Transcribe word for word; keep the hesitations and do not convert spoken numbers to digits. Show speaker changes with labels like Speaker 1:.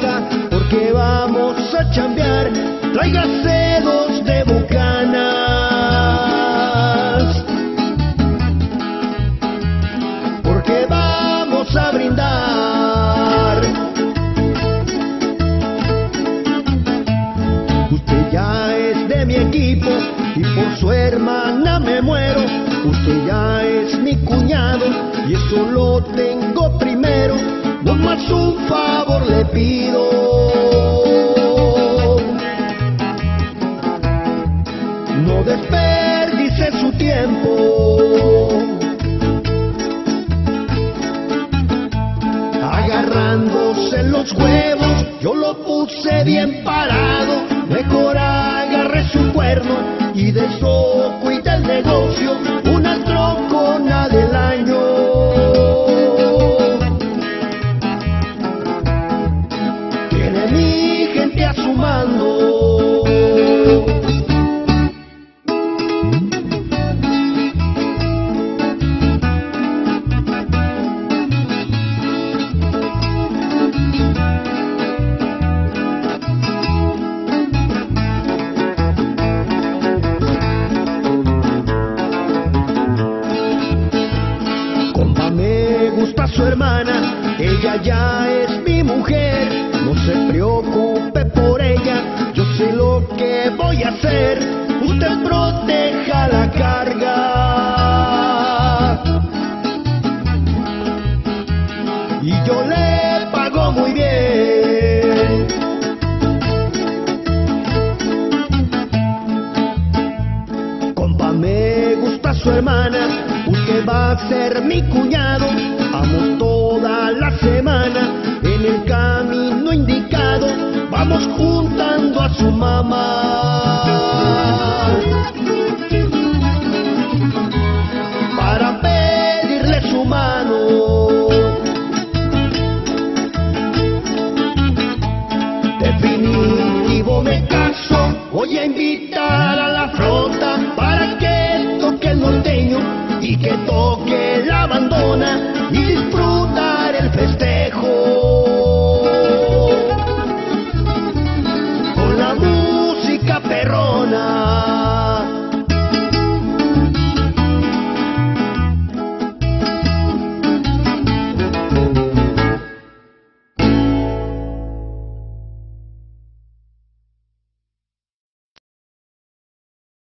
Speaker 1: venga, porque vamos a chambear. Tráigase dos de Bucanas, porque vamos a brindar. Usted ya es de mi equipo y por su hermana me muero. Usted ya es mi cuñado y eso lo tengo primero. No más un favor le pido, no desperdice su tiempo agarrándose los huevos. Yo lo puse bien parado, mejor agarré su cuerno y de eso cuida el negocio, una trocona del año. Tiene mi gente a su mando. Su hermana, ella ya es mi mujer, no se preocupe por ella, yo sé lo que voy a hacer, usted proteja la carga y yo le pago muy bien. Compa, me gusta su hermana, usted va a ser mi cuñado. Vamos toda la semana en el camino indicado, vamos juntando a su mamá para pedirle su mano. Definitivo me caso, voy a invitar a la flor.